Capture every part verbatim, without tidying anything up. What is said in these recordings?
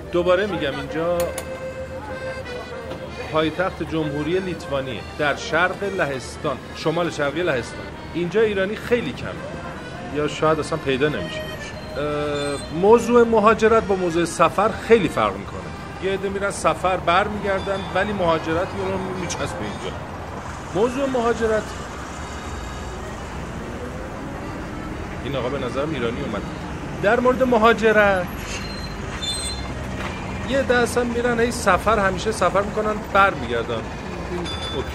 دوباره میگم اینجا پایتخت جمهوری لیتوانیه، در شرق لهستان، شمال شرقی لهستان. اینجا ایرانی خیلی کمه یا شاید اصلا پیدا نمیشه. موضوع مهاجرت با موضوع سفر خیلی فرق میکنه. یه عده میرن سفر برمیگردن ولی مهاجرت رو میچسبه اینجا. موضوع مهاجرت این آقا به نظرم ایرانی اومد. در مورد مهاجرت یه عده اصلا میرن هی سفر، همیشه سفر میکنن برمیگردن. این اوکی.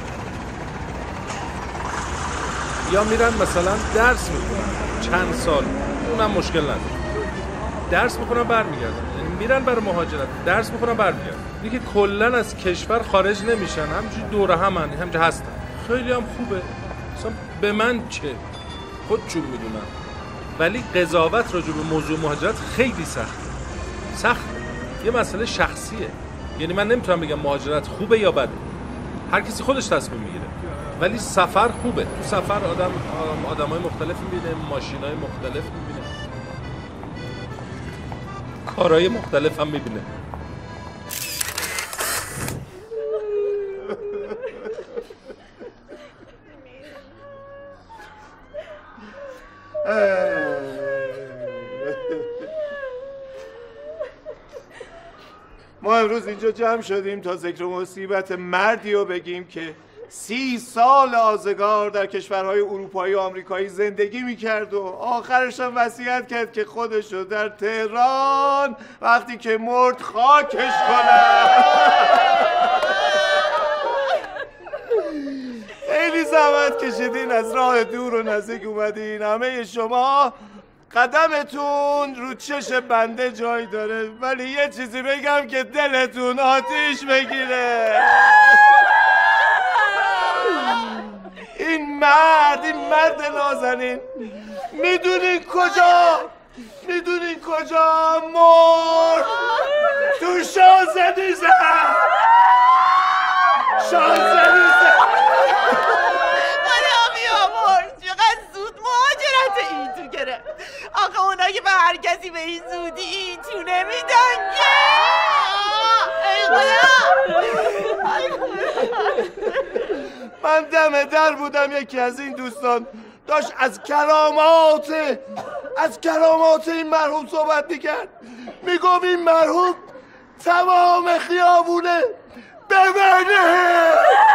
یا میرن مثلا درس میکنن چند سال، اونم مشکل نداره. درس میکنن برمیگردن، یعنی میرن برای مهاجرت، درس میکنن برمیگردن. اینی که کلا از کشور خارج نمیشن، همینجوری دوره همن، همینجا هستن. خیلی هم خوبه. مثلا به من چه؟ خودشون میدونن. ولی قضاوت راجع به موضوع مهاجرت خیلی سخته. سخته. یه مسئله شخصیه. یعنی من نمیتونم بگم مهاجرت خوبه یا بده. هر کسی خودش تصمیم میگیره. ولی سفر خوبه. تو سفر آدم آدمای مختلف میبینه، ماشینای مختلف میبینه، کارهای مختلف هم میبینه. ما امروز اینجا جمع شدیم تا ذکر مصیبت مردی رو بگیم که سی سال آزگار در کشورهای اروپایی و آمریکایی زندگی میکرد و آخرش هم وصیت کرد که خودشو در تهران وقتی که مرد خاکش کنه. خیلی زحمت کشیدین، از راه دور و نزدیک اومدین. همه شما قدمتون رو چش بنده جای داره، ولی یه چیزی بگم که دلتون آتیش بگیره. این مرد، این مرد نازنین، میدونین کجا میدونین کجا مرد؟ تو شانزلیزه. شانزلیزه. آره بیامرز، چقدر زود مهاجرت این تو گرفت. آقا اونا که به هر کسی به این زودی این تو نمیدن که. ای خدا. من دم در بودم، یکی از این دوستان داشت از کرامات از کرامات این مرحوم صحبت میکرد. میگم این مرحوم تمام خیابونه ببرنه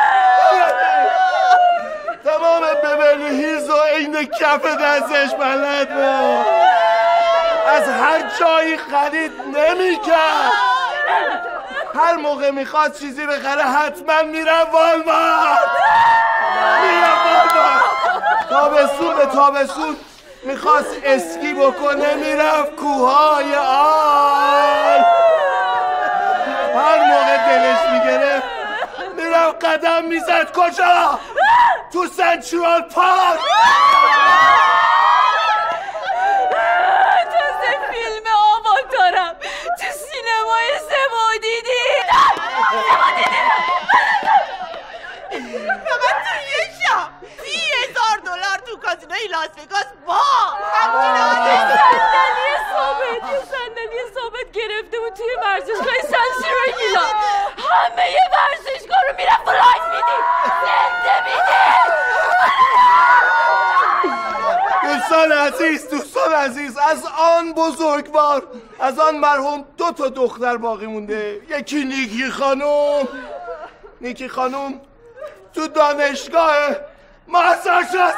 تمام ببرنه هیز و این کف دستش بلد بود. از هر جایی خرید نمیکرد. هر موقع میخواد چیزی بخره حتما میرم والمارت. میرم والمارت. تابستون به تابستون میخواست اسکی بکنه میرفت کوههای آل. هر موقع دلش میگرفت میرفت قدم میزد. کجا؟ تو سنترال پارک. تازه فیلم آواتارم تو سینمای سما دیدی؟ فقط تو یه شب سی هزار دلار تو کازینوی لاس وگاس با همچین صندلی ثابت یه صندلی ثابت گرفته بود توی ورزشگاه سنسیرو میلان. همه یه ورزشگاه رو میرفت و لایف میدی، زنده میدی. دوستان عزیز دوستان عزیز از آن بزرگوار، از آن مرحوم دو تا دختر باقی مونده. یکی نیکی خانم نیکی خانم تو دانشگاه ماساچوست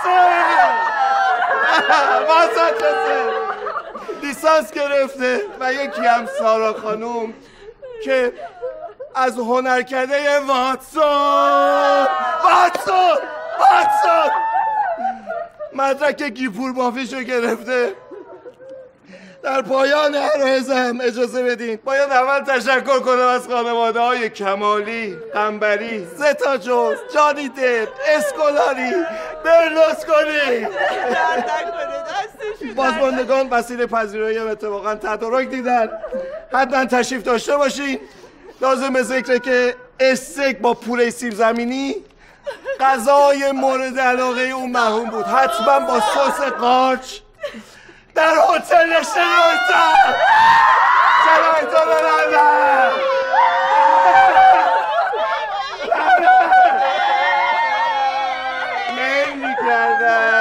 ماساچوست لیسانس گرفته و یکی هم سارا خانم که از هنرکده واتسون واتسون واتسون مدرک گیپور مافیشو گرفته. در پایان عرایزم اجازه بدین باید اول تشکر کنم از خانواده های کمالی، قنبری، زتا جوز، جانی دپ، اسکولاری، برلوسکونی. بازماندگان وسیله پذیرایی اتفاقا تدارک دیدن. حتما تشریف داشته باشین. لازم ذکره که استیک با پوره سیب زمینی غذای مورد علاقه اون مرحوم بود. حتما با سس قارچ در هتل شنوتن. برای تو ببندم. میل میکردم.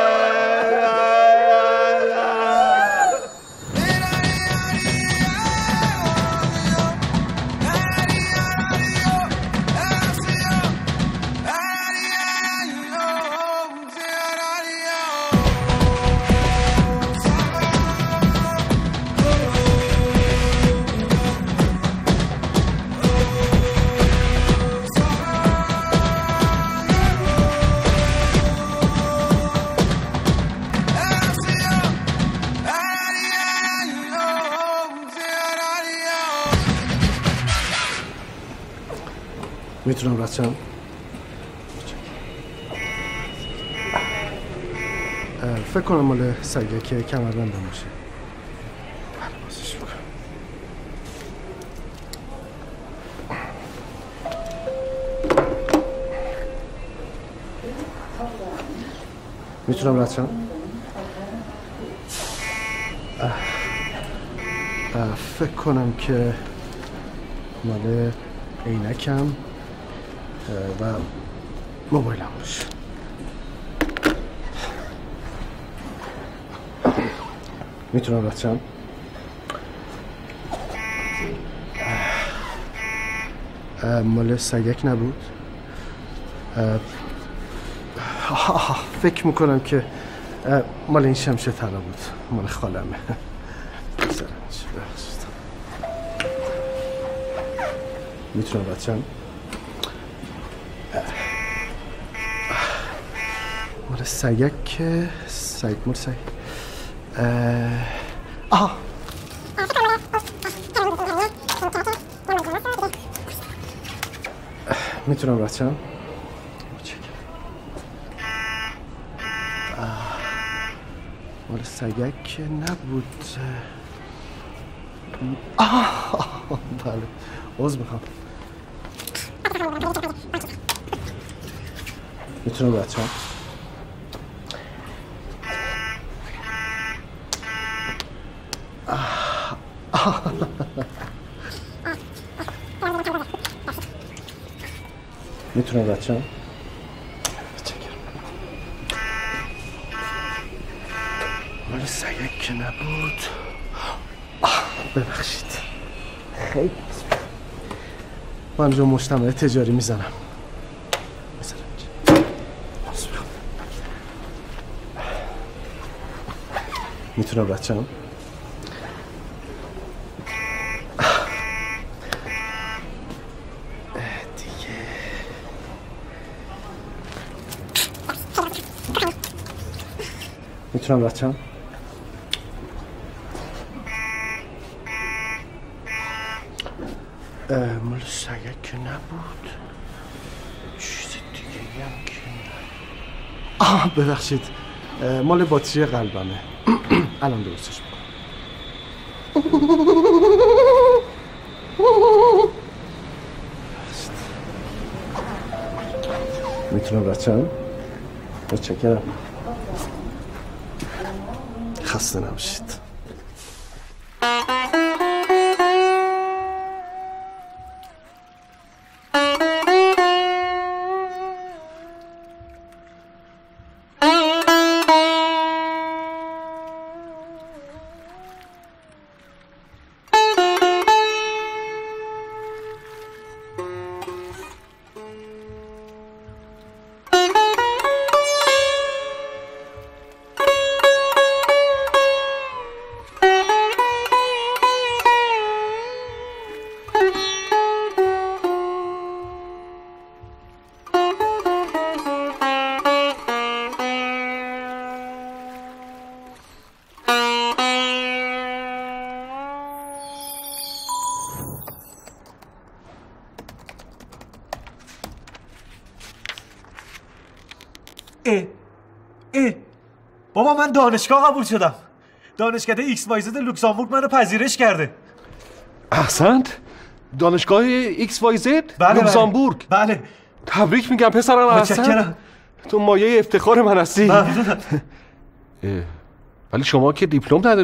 میتونم رد فکر کنم مال سگه که کمربندم باشه. بله بازش بکنم. میتونم رد شم؟ فکر کنم که مال عینکم و موبایلم باشه. میتونم رد شم؟ مال سگک نبود؟ فکر میکنم که مال این شمشه طلا بود، مال خالمه. میتونم رد شم؟ مال سگک که سگ مال سگ آه میتونم رد شم؟ مال سگک که نبود. آه بله عذر میخوام. میتونم رد شم؟ میتونم رد شم؟ مال سگک که نبود. ببخشید خیلی من جو مجتمع تجاری میزنم. میتونم رد شم؟ دیگه میتونم رد شم؟ مال سگک که نبود. چیز دیگه هم که نه. آه ببخشید مال باتری قلبمه. الان درستش میکنم. میتونم رد شم؟ متشکرم. خسته نباشید. اه اه بابا من دانشگاه قبول شدم. دانشکده ایکس وای زد لوکزامبورگ منو پذیرش کرده. احسنت. دانشگاه ایکس وای زد بله لوکزامبورگ. بله تبریک میگم پسرم. احسنت. تو مایه افتخار من هستی. ولی شما که دیپلم ندارین؟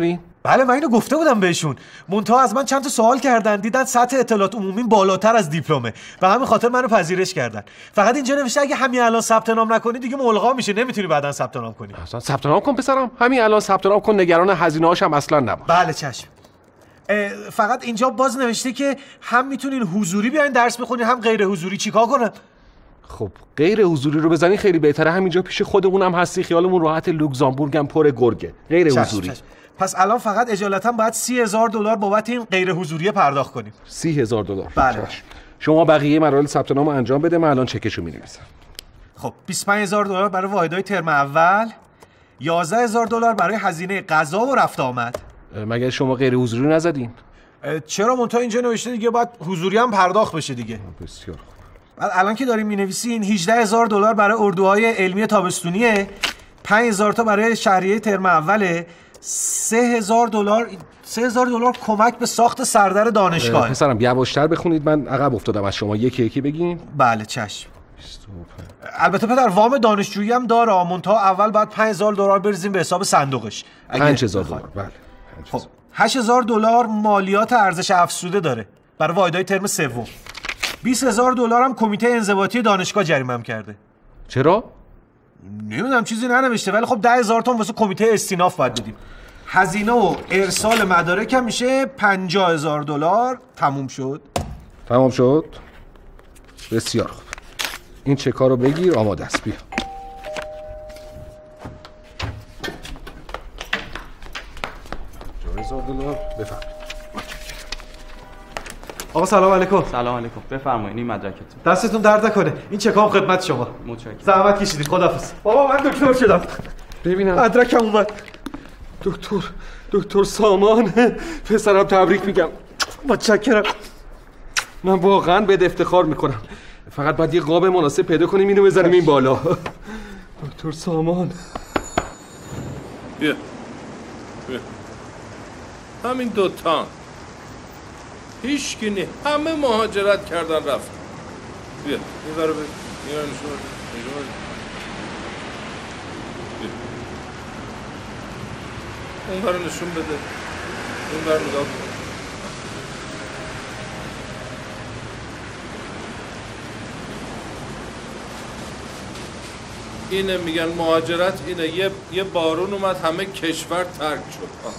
بله من اینو گفته بودم بهشون. منتها از من چند تا سوال کردن، دیدن سطح اطلاعات عمومی بالاتر از دیپلمه، به همین خاطر منو پذیرش کردن. فقط اینجا نوشته اگه همین الان ثبت نام نکنی دیگه ملغا میشه، نمیتونی بعداً ثبت نام کنی. اصلا ثبت نام کن پسرم، همین الان ثبت نام کن، نگران هزینه‌هاش هم اصلا نباش. بله چشم. فقط اینجا باز نوشته که هم میتونین حضوری بیاین درس بخونین هم غیر حضوری. چیکار کنم؟ خب غیر حضوری رو بزنی خیلی بهتره، همینجا پیش خودمون هم هستی، خیالمون راحت. لوکزامبورگ هم پر گرگه. غیر چشم حضوری. چشم. پس الان فقط اجالتا باید سی هزار دلار بابت این غیر حضوری پرداخت کنیم. سی هزار دلار. بله. شما بقیه مراحل ثبت نام انجام بده، من الان چکشو می‌نویسم. خب بیست و پنج هزار دلار برای واحدهای ترم اول، یازده هزار دلار برای هزینه غذا و رفت آمد. مگر شما غیر حضوری نزدین؟ چرا منتها اینجا نوشته دیگه باید حضوری هم پرداخت بشه دیگه. بسیار خوب. الان که داریم می‌نویسین هجده هزار دلار برای اردوهای علمی تابستونیه، پنج هزار تا برای شهریه ترم اوله، سه هزار دلار سه هزار دلار کمک به ساخت سردر دانشگاه. پسرم یواشتر بخونید، من عقب افتادم از شما، یکی یکی بگین. بله چشم. البته پدر وام دانشجویی هم داره، منتها اول باید پنج هزار دلار بریزیم به حساب صندوقش. پنج هزار دلار. بله. خب هشت هزار دلار مالیات ارزش افزوده داره برای واحدهای ترم سوم. بیست هزار دلار هم کمیته انضباطی دانشگاه جریمه‌ام کرده. چرا؟ نمیدونم چیزی ننوشته، ولی خب ده هزار تومان واسه کمیته استیناف باید بدیم. هزینه و ارسال مدارک هم میشه پنجاه هزار دلار. تموم شد؟ تمام شد. بسیار خوب. این چکا رو بگیر، آماده است. بیا. هزار دلار بفرمایید. آقا سلام علیکم. سلام علیکم. بفرمایید این مدرکتون. دستتون درد نکنه. این چکام خدمت شما. متشکرم. زحمت کشیدید. خداحافظ. بابا من دکتر شدم. ببینم مدرکم اومد. دکتر دکتر سامان، پسرم تبریک میگم. متشکرم. من واقعا بهت افتخار میکنم. فقط باید یه قاب مناسب پیدا کنیم اینو بزنیم این بالا. دکتر سامان. بیا بیا همین دوتا هیچ کی نه، همه مهاجرت کردن رفت. بیا این برو بیا این رو نشون بده. اون برو نشون بده. اون برو نگاه کن. اینه میگن مهاجرت، اینه یه یه بارون اومد همه کشور ترک شد.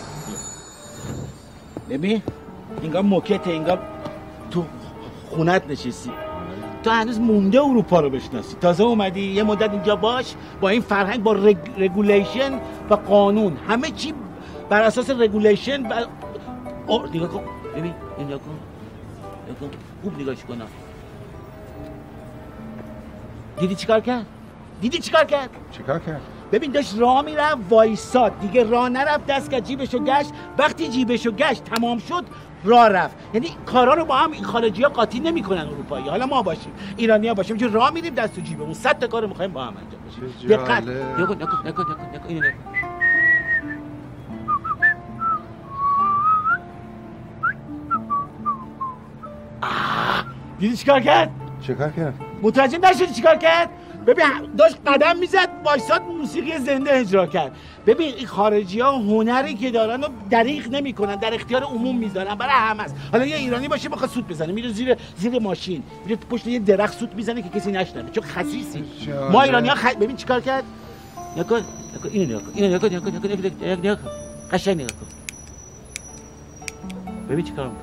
ببین انگار موکته، انگار تو خونت نشستی، تو هنوز مونده اروپا رو بشناسی. تازه اومدی یه مدت اینجا باش، با این فرهنگ، با رگ... رگولیشن و قانون، همه چی بر اساس رگولیشن و اور... نگاه کن، ببین نگاه کن، نگاه کن، خوب نگاهش کن. دیدی چیکار کرد؟ دیدی چیکار کرد؟ چیکار کرد؟ ببین داشت راه میرفت، وایساد، دیگه راه نرفت، دست که جیبشو گشت. وقتی جیبشو گشت تمام شد، راه رفت. یعنی کارا رو با هم این خارجی‌ها قاطی نمی‌کنن اروپایی. حالا ما باشیم ایرانی‌ها باشیم، چون راه میریم دست تو جیبمون صد تا کارو می‌خوایم با هم انجام بدیم. دقت نکن نکن نکن نکن اینو نکن. دیدی چیکار کرد؟ چیکار کرد؟ متوجه نشدی چیکار کرد؟ ببین داشت قدم میزد، وایساد، موسیقی زنده اجرا کرد. ببین این خارجی ها هنری که دارن و دریغ نمیکنن، در اختیار عموم میذارن، برای همه است. حالا یه ایرانی باشه بخواد سوت بزنه، میره زیر زیر ماشین، میره پشت یه درخت سوت میزنه که کسی نشنوه، چون خسیسی. ما ایرانی ها خ... ببین چیکار کرد؟ نکن نکن اینو نگاه کن، اینو نگاه کن، نگاه کن، نگاه کن، نگاه کن، قشنگ نگاه کن. ببین چیکار میکنه.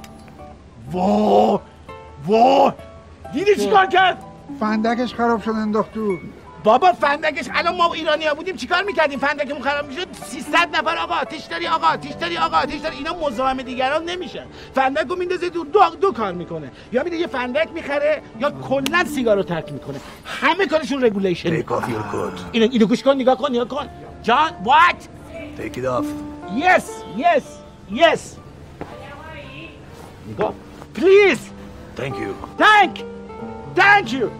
وا وا دیدی چیکار کرد؟ فندکش خراب شد انداخت تو. بابا فندکش، الان ما ایرانی‌ها بودیم چیکار می‌کردیم؟ فندکمون خراب می‌شد، سیصد نفر آقا آتش داری، آقا آتش داری، آقا آتش داری. اینا مزاحم دیگران نمیشن. فندکو میندازه دو دو, دو کار میکنه، یا میره یه فندک میخره یا کلا سیگارو ترک میکنه. همه کارشون رگولیشن. Take off your coat. اینو اینو گوش کن، نگاه کن، نگاه کن. جان what? Take it off. Yes, yes, yes. نگاه. Please. Thank you. Thank. Thank you.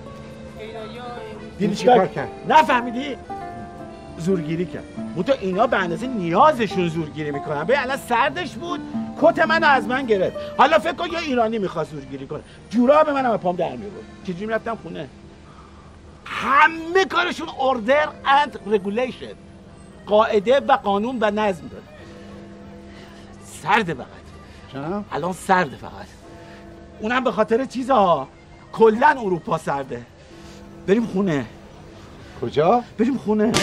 دیدی چیکار کرد؟ نفهمیدی؟ زورگیری کرد. منتها اینا به اندازه نیازشون زورگیری میکنن. ببین الان سردش بود، کت منو از من گرفت. حالا فکر کن یه ایرانی میخواد زورگیری کنه، جوراب منم از پام در میآورد. چجوری میرفتم خونه؟ همه کارشون اوردر اند رگولیشن، قاعده و قانون و نظم داره. سرده فقط. چرا؟ الان سرده فقط. اونم به خاطر چیزها. کلا اروپا سرده. بریم خونه. کجا؟ بریم خونه.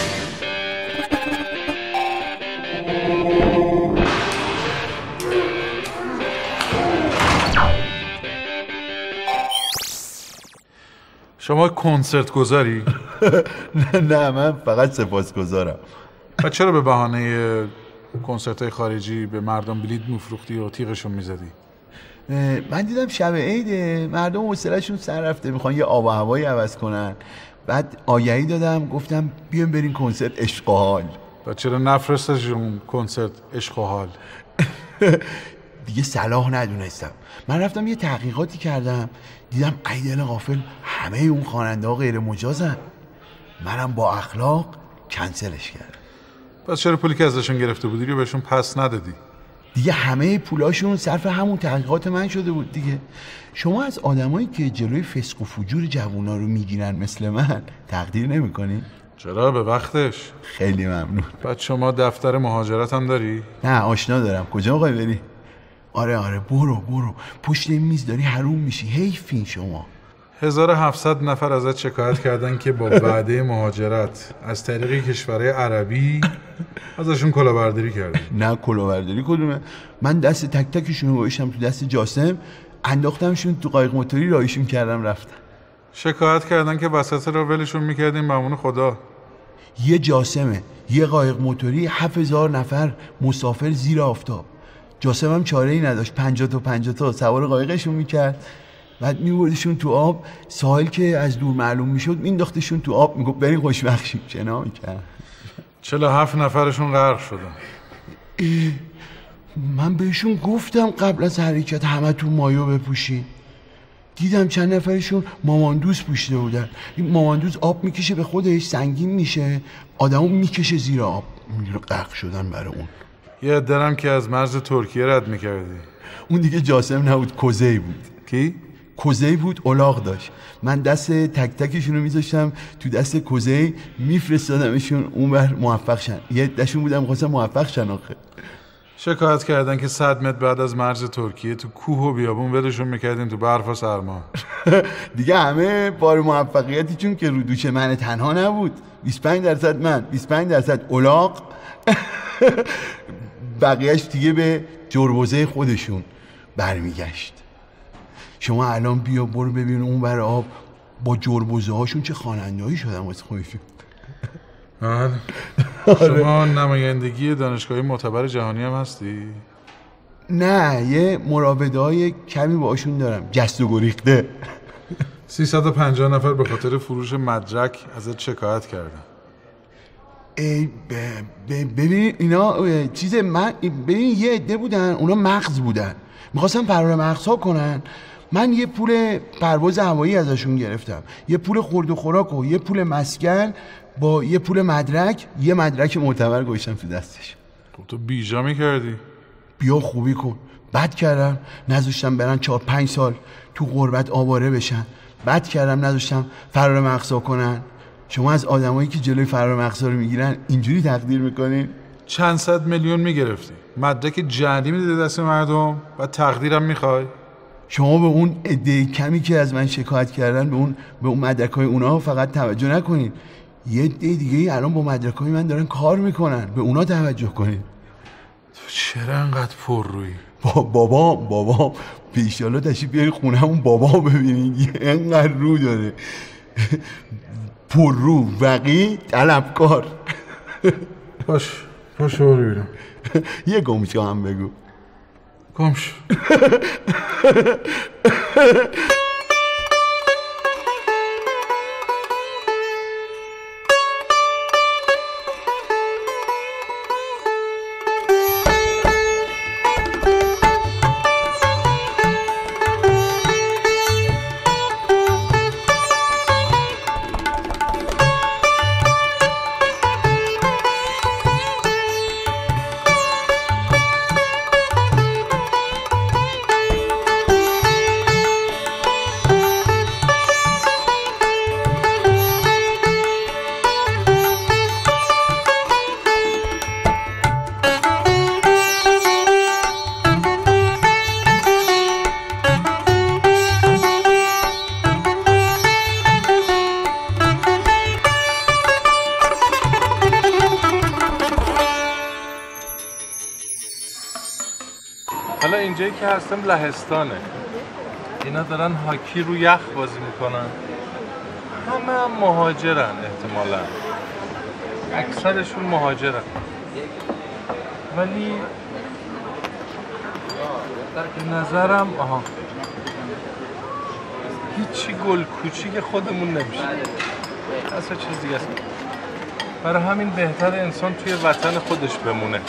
شما کنسرت گذاری؟ نه من فقط سپاسگزارم. و چرا به بهانه کنسرت های خارجی به مردم بلیط میفروختی و تیغشون میزدی؟ من دیدم شب عیده مردم حوصله‌شون سر رفته میخوان یه آب و هوایی عوض کنن، بعد آگهی دادم گفتم بیایم بریم کنسرت عشق و حال. و چرا نفرستشون کنسرت عشق و حال؟ دیگه صلاح ندونستم. من رفتم یه تحقیقاتی کردم دیدم ای دل غافل همه اون خواننده ها غیر مجازن. منم با اخلاق کنسلش کردم. پس چرا پولی که ازشون گرفته بودی رو بهشون پس ندادی؟ دیگه همه پولاشون صرف همون تحقیقات من شده بود دیگه. شما از آدمایی که جلوی فسق و فجور جوونا رو میگیرن مثل من تقدیر نمی‌کنی؟ چرا به وقتش؟ خیلی ممنون. بعد شما دفتر مهاجرت هم داری؟ نه آشنا دارم. کجا می‌خوای بری؟ آره آره برو برو پشت این میز داری حروم میشی. حیفین شما. هزار و هفتصد نفر ازت شکایت کردن که با وعده مهاجرت از طریق کشورهای عربی ازشون کلاهبرداری کردی. نه کلاهبرداری کدومه؟ من دست تک تکشون رو گذاشتم تو دست جاسم، انداختمشون تو قایق موتوری راهشون کردم رفتم. شکایت کردن که وسط راه ولشون میکردیم ممنون خدا. یه جاسمه یه قایق موتوری هفت هزار نفر مسافر زیر آفتاب. جاسم هم چاره ای نداشت، پنجاه تا پنجاه تا سوار قایقشون میکرد، بعد میبردشون تو آب. ساحل که از دور معلوم میشد مینداختشون تو آب، میگفت بریم خوشبخت شیم. چنا میکرد. چهل و هفت نفرشون غرق شدن. من بهشون گفتم قبل از حرکت همه تو مایو بپوشین. دیدم چند نفرشون ماماندوز پوشیده بودن. این ماماندوز آب میکشه به خودش، سنگین میشه، آدمو میکشه زیر آب. غرق شدن برای اون. یه درم که از مرز ترکیه رد میکردی. اون دیگه جاسم نبود، کوزه‌ای بود. کی؟ کوزه‌ای بود، الاغ داشت. من دست تک تکشون رو میذاشتم تو دست کوزه‌ای، میفرستادمشون اونور موفق شن. یه دشون بودم خواستم موفق شن. آخه شکایت کردن که صد متر بعد از مرز ترکیه تو کوه و بیابون ولشون میکردیم تو برف و سرما. دیگه همه بار موفقیتی چون که رو دوش من تنها نبود. بیست و پنج درصد من، بیست و پنج درصد الاغ، بقیهش دیگه به جربوزه خودشون برمیگشت. شما الان بیا برو ببین اون بر آب با جربوزه هاشون چه خواننده‌ای شدن واسه خودشون. آره. شما نمایندگی دانشگاهی معتبر جهانی هم هستی؟ نه یه مراوده های کمی باشون دارم، جست و گریخته. سیصد و پنجاه نفر به خاطر فروش مدرک ازت شکایت کردن. ای ببین اینا چیز من ببین یه عده بودن، اونا مغز بودن، میخواستن فرار مغزها کنن. من یه پول پرواز هوایی ازشون گرفتم، یه پول خورد و خوراک و یه پول مسکن با یه پول مدرک، یه مدرک معتبر گذاشتم تو دستش. خب تو بیجا میکردی؟ بیا خوبی کن. بد کردم نذاشتم برن چهار پنج سال تو غربت آواره بشن. بد کردم نذاشتم فرار مغزها کنن. شما از آدمایی که جلوی فرار مغزها رو میگیرن اینجوری تقدیر میکنین؟ چند صد میلیون میگرفتی، مدرک جعلی میدی دست مردم و تقدیرم میخوای؟ شما به اون عده کمی که از من شکایت کردن به اون به اون مدرکای اونها فقط توجه نکنین. یه عده دیگه الان با مدرکای من دارن کار میکنن، به اونا توجه کنین. تو چرا انقدر پر روی؟ با بابا بابا پیشالا تشریف بیاری خونه‌مون بابا ببینین اینقدر رو داره. پر رو، وقی، طلبکار. باش باش برو بیرون. یه گمشو هم بگو. گمشو. جایی که هستم لهستانه. اینا دارن هاکی رو یخ بازی میکنن. همه هم مهاجرن احتمالا. اکثرشون مهاجرن. ولی به نظرم آها هیچی گل کوچیک خودمون نمیشه. اصلا چیز دیگه است. برای همین بهتر انسان توی وطن خودش بمونه.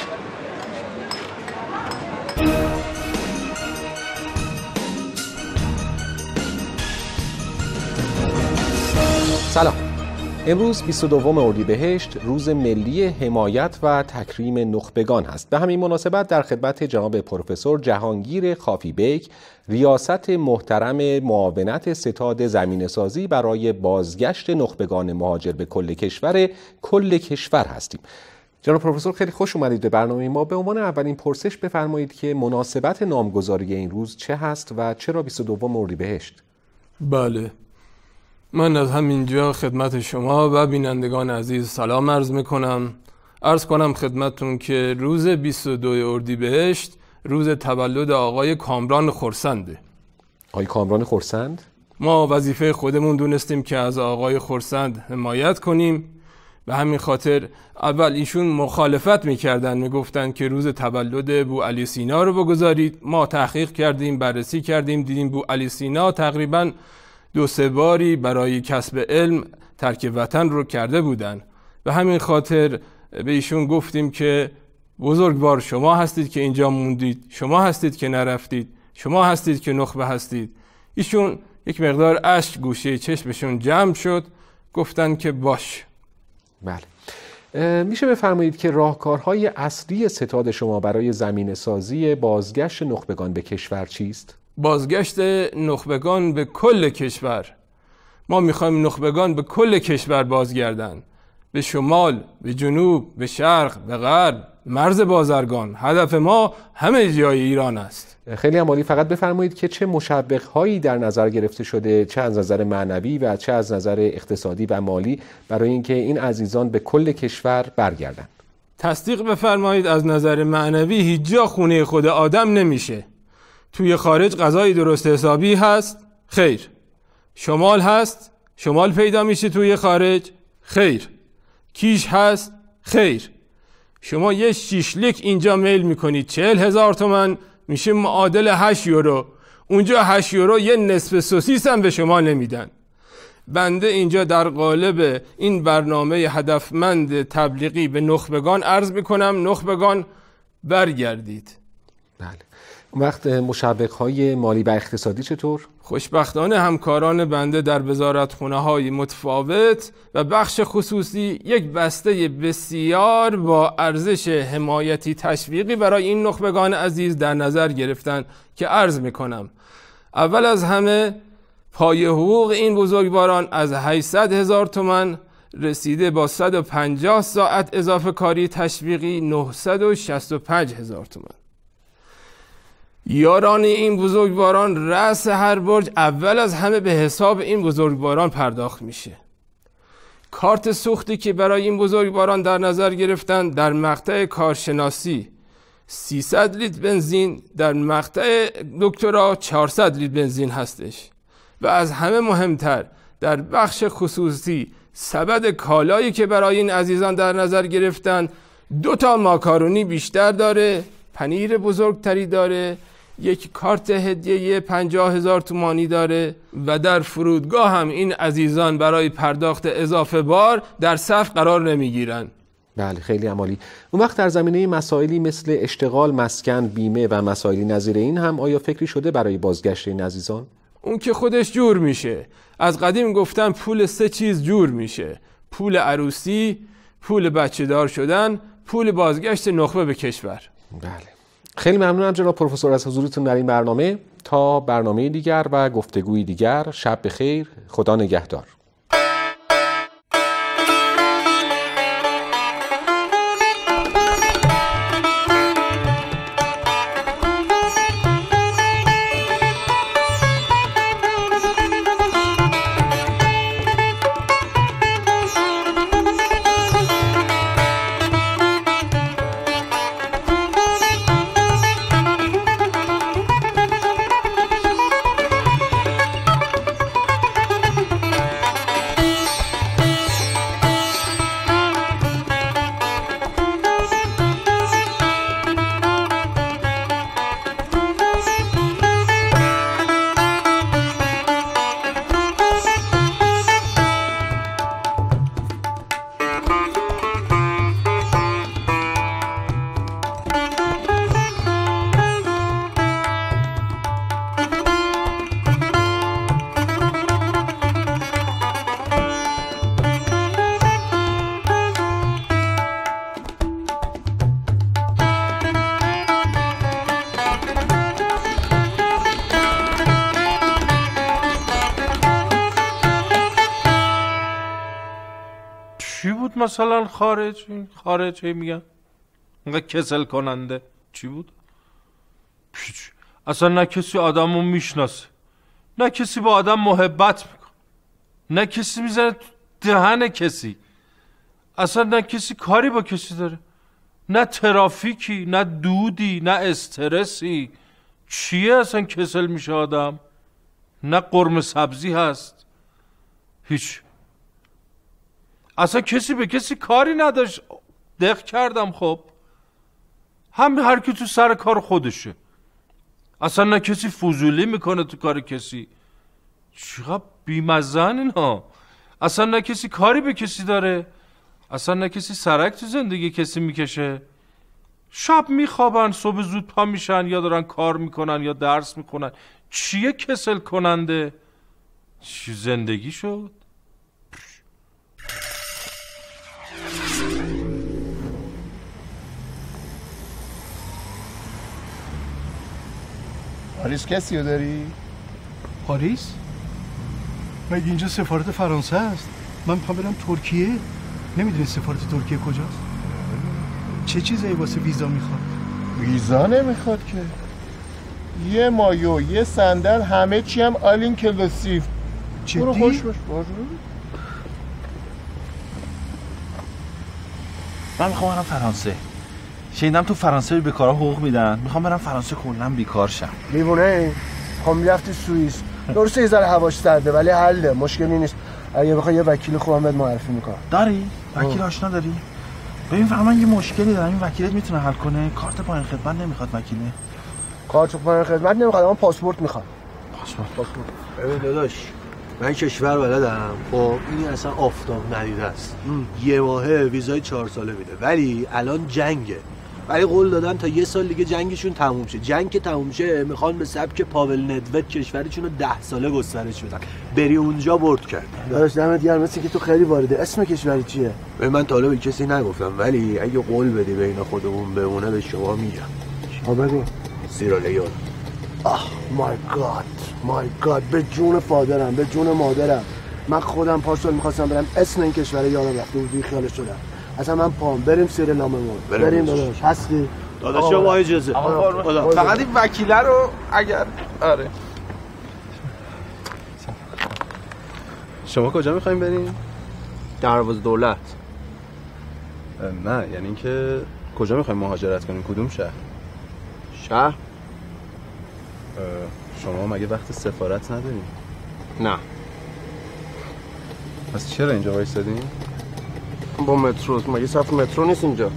سلام. امروز بیست و دوم اردیبهشت روز ملی حمایت و تکریم نخبگان است. به همین مناسبت در خدمت جناب پروفسور جهانگیر خافی بیک ریاست محترم معاونت ستاد زمینه‌سازی برای بازگشت نخبگان مهاجر به کل کشور کل کشور هستیم. جناب پروفسور خیلی خوش اومدید به برنامه ما. به عنوان اولین پرسش بفرمایید که مناسبت نامگذاری این روز چه هست و چرا بیست و دوم اردیبهشت؟ بله، من از همینجا خدمت شما و بینندگان عزیز سلام عرض میکنم. عرض کنم خدمتون که روز بیست و دو اردیبهشت روز تولد آقای کامران خرسنده. آقای کامران خرسند؟ ما وظیفه خودمون دونستیم که از آقای خرسند حمایت کنیم. به همین خاطر اول ایشون مخالفت میکردن، میگفتن که روز تولد بو علی سینا رو بگذارید. ما تحقیق کردیم، بررسی کردیم، دیدیم بو علی سینا تقریباً دو سه باری برای کسب علم ترک وطن رو کرده بودن. به همین خاطر به ایشون گفتیم که بزرگوار شما هستید که اینجا موندید، شما هستید که نرفتید، شما هستید که نخبه هستید. ایشون یک مقدار اشک گوشه چشمشون جمع شد، گفتن که باش. بله. میشه بفرمایید که راهکارهای اصلی ستاد شما برای زمینه سازی بازگشت نخبگان به کشور چیست؟ بازگشت نخبگان به کل کشور. ما میخوایم نخبگان به کل کشور بازگردن، به شمال، به جنوب، به شرق، به غرب، مرز بازرگان. هدف ما همه جای ایران است. خیلی عالی. فقط بفرمایید که چه مشوق‌هایی در نظر گرفته شده، چه از نظر معنوی و چه از نظر اقتصادی و مالی، برای اینکه این عزیزان به کل کشور برگردن؟ تصدیق بفرمایید از نظر معنوی هیچ جا خونه خود آدم نمیشه. توی خارج غذای درست حسابی هست؟ خیر. شمال هست؟ شمال پیدا میشه توی خارج؟ خیر. کیش هست؟ خیر. شما یه شیشلیک اینجا میل میکنید چهل هزار تومن میشه معادل هشت یورو. اونجا هشت یورو یه نصف سوسیس هم به شما نمیدن. بنده اینجا در قالب این برنامه هدفمند تبلیغی به نخبگان عرض میکنم نخبگان برگردید. بله. وقت مشوق‌های مالی و اقتصادی چطور؟ خوشبختانه همکاران بنده در وزارتخونه‌های متفاوت و بخش خصوصی یک بسته بسیار با ارزش حمایتی تشویقی برای این نخبگان عزیز در نظر گرفتن که عرض میکنم. اول از همه پای حقوق این بزرگواران از هشتصد هزار تومان رسیده با صد و پنجاه ساعت اضافه کاری تشویقی نهصد و شصت و پنج هزار تومان. یاران این بزرگواران رأس هر برج اول از همه به حساب این بزرگواران پرداخت میشه. کارت سوختی که برای این بزرگواران در نظر گرفتن در مقطع کارشناسی سیصد لیتر بنزین، در مقطع دکترا چهارصد لیتر بنزین هستش. و از همه مهمتر در بخش خصوصی سبد کالایی که برای این عزیزان در نظر گرفتن دو تا ماکارونی بیشتر داره، پنیر بزرگتری داره، یک کارت هدیه پنجاه هزار تومانی داره و در فرودگاه هم این عزیزان برای پرداخت اضافه بار در صف قرار نمیگیرن. بله، خیلی عالی. اون وقت در زمینه مسائلی مثل اشتغال، مسکن، بیمه و مسائلی نظیر این هم آیا فکری شده برای بازگشت این عزیزان؟ اون که خودش جور میشه. از قدیم گفتن پول سه چیز جور میشه: پول عروسی، پول بچه دار شدن، پول بازگشت نخبه به کشور. بله. خیلی ممنونم جناب پروفسور از حضورتون در این برنامه. تا برنامه دیگر و گفتگوی دیگر، شب بخیر، خدا نگهدار. چی بود مثلا خارج؟ خارج هی میگن اینقدر کسل کننده چی بود؟ پیچ. اصلا نه کسی آدم رو میشناسه، نه کسی با آدم محبت میکنه، نه کسی میزنه دهن کسی، اصلا نه کسی کاری با کسی داره، نه ترافیکی، نه دودی، نه استرسی. چیه اصلا کسل میشه آدم؟ نه قرمه سبزی هست، هیچ. اصلا کسی به کسی کاری نداشت. دق کردم. خب هم هر کی تو سر کار خودشه، اصلا نه کسی فضولی میکنه تو کار کسی. چقدر بیمزن اینا. اصلا نه کسی کاری به کسی داره، اصلا نه کسی سرک تو زندگی کسی میکشه. شب میخوابن، صبح زود پا میشن، یا دارن کار میکنن یا درس میکنن. چیه کسل کننده؟ چی زندگی شد؟ پاریس کسی رو داری؟ پاریس؟ مگه اینجا سفارت فرانسه است؟ من میخوام برم ترکیه. نمیدونی سفارت ترکیه کجاست؟ چه چیزایی واسه ویزا میخواد؟ ویزا نمیخواد که. یه مایو، یه صندل، همه چی هم آل اینکلوسیو. برو خوش باش. من میخوام برم فرانسه. شنیدم تو فرانسه به بیکارا حقوق میدن. میخوام برم فرانسه کلا بیکار شم. دیوونه؟ خب میرفتی سوئیس. درسته یه ذره هواش سرده ولی حله، مشکلی نیست. اگه بخوای یه وکیل خوبم بهت معرفی میکنم. داری؟ وکیل آشنا داری؟ ببین فقط من یه مشکلی دارم. این وکیلت میتونه حل کنه؟ کارت پایان خدمت نمیخواد وکیله. کارت پایان خدمت نمیخواد، اما پاسپورت میخواد. پاسپورت. پاسپورت. ببین داداش، من کشور بلدم. خب این اصلا آفتاب ندیده است. یه ماهه ویزای چهار ساله میده، ولی الان جنگه. ولی قول دادن تا یه سال دیگه جنگشون تموم شه. جنگ که تموم شه میخوان به سبک پاول ندوت کشورشون رو ده ساله گسترش بدن. بری اونجا برد کرد. داداش دمت گرم، مثل که تو خیلی وارده. اسم کشوری چیه؟ ببین من تا حالا به کسی نگفتم، ولی اگه قول بدی بین خودمون بمونه به شما میگم. ها بگو. سیرالیون. آه مای گاد، مای گاد، به جون فادرم، به جون مادرم. من خودم پارسال میخواستم برم، اسم این کشور یادم رفته بود، بی خیالش شدم. اصلا من پام بریم سریلاممون. بریم, بریم داداش. هستی؟ داداش شما اجازه. فقط این وکیله رو اگر آره. شما کجا میخواین برین؟ دروازه دولت. نه یعنی اینکه کجا میخواین مهاجرت کنین؟ کدوم شهر؟ شهر؟ شما مگه وقت سفارت ندارین؟ نه. پس چرا اینجا وایسادین؟ با مترو. مگه صف مترو نیست اینجا؟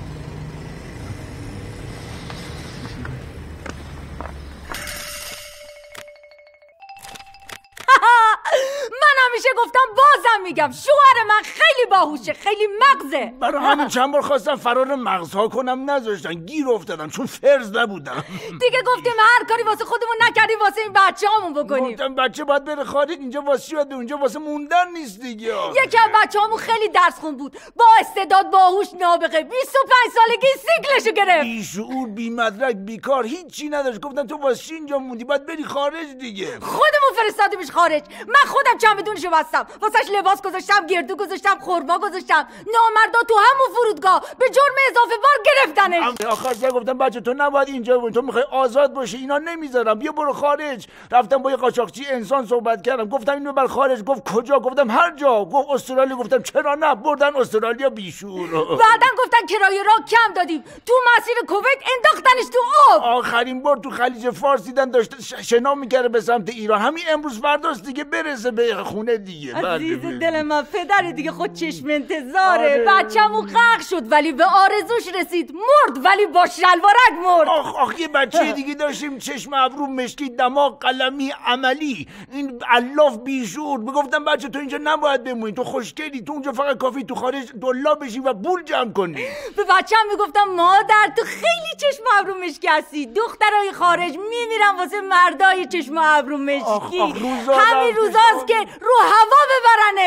همیشه گفتم بازم میگم شوهر من خیلی باهوشه، خیلی مغزه. برای همین چند بار خواستم فرار مغزها کنم نذاشتن، گیر افتادم چون فرز نبودم. دیگه گفتیم هر کاری واسه خودمون نکردیم واسه این بچه‌هامون بکنیم. گفتم بچه باید بره خارج، اینجا واسه چی باید اونجا واسه موندن نیست دیگه. یکی از بچه‌هامون خیلی درس خون بود، با استعداد، باهوش، نابغه، بیست و پنج سالگی سیکلشو گرفت. بی شعور، بی مدرک، بیکار، هیچی نداشت. گفتم تو واسه چی اینجا موندی؟ باید بری خارج دیگه. خودمون فرستادیمش خارج. من خودم چمدونشو بستم، واسش لباس گذاشتم، گردو گذاشتم، خرما گذاشتم. نامردا تو همون فرودگاه به جرم اضافه بار گرفتنش. آخر گفتم بچه تو نباید اینجا باشی، تو میخوای آزاد باشی، اینا نمیذارم، بیا برو خارج. رفتم با یه قاچاقچی انسان صحبت کردم، گفتم اینو بر خارج. گفت کجا؟ گفتم هر جا. گفت استرالیا. گفتم چرا نه؟ بردن استرالیا. بیشور. بعدن گفتن کرایه راه کم دادیم، تو مسیر کویت انداختنش تو آب. آخرین بار تو خلیج فارس دیدن داشت شنا میکرده به سمت ایران. همین امروز فرداست دیگه برسه به خونه دیگه. عزیز دل من، پدر دیگه خود چشم انتظاره. بچه‌مو غرق شد ولی به آرزوش رسید، مرد ولی با شلوارک مرد. آخ آخ یه بچه دیگه داشتیم، چشم ابرو مشکی، دماغ قلمی، عملی، این الاف بیشور. میگفتم بچه تو اینجا نباید بمونی، تو خوشگلی، تو اونجا فقط کافی تو خارج دلا بشی و پول جمع کنی. به بچه‌م میگفتم مادر تو خیلی چشم ابرو مشکی هستی، دخترای خارج میمیرن واسه مردای چشم ابرو مشکی. همین روزاست که رو هوا ببرنه.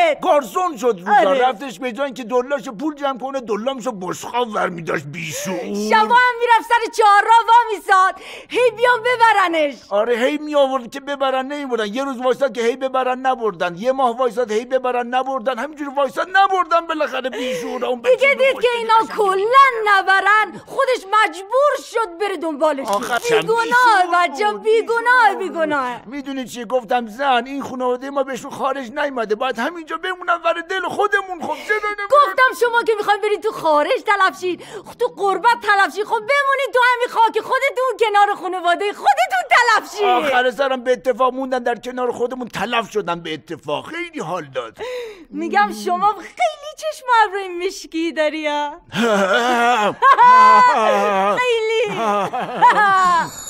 خودت. گارسون شد روزا. آره. رفتش به جای اینکه دلاشو پول جمع کنه دلامشو بشقاب ورمی داشت بیشعور. شبا هم میرفت سر چهار راه وا میساد هی بیان ببرنش. آره هی می آورد که ببرن نمیبردن. یه روز وایساد که هی ببرن نبردن. یه ماه وایساد هی ببرن نبردن. همینجوری وایساد نبردن بالاخره بیشعور. اون دیگه دید که اینا کلا نبرن خودش مجبور شد بره دنبالش. بیگناه بچه بیگناه بیگناه. میدونی چی گفتم زن این خانواده ما بهشون خارج نیومده باید همینجا بمونن ور دل خودمون. خب چرا گفتم شما که میخواین برید تو خارج تلف شید تو غربت تلف شید خب بمونید تو همین خاک خودتون کنار خانواده خودتون تلف شید. آخر سرم به اتفاق موندن در کنار خودمون تلف شدن به اتفاق. خیلی حال داد. میگم شما خیلی چشم ابروی مشکی داری ها. خیلی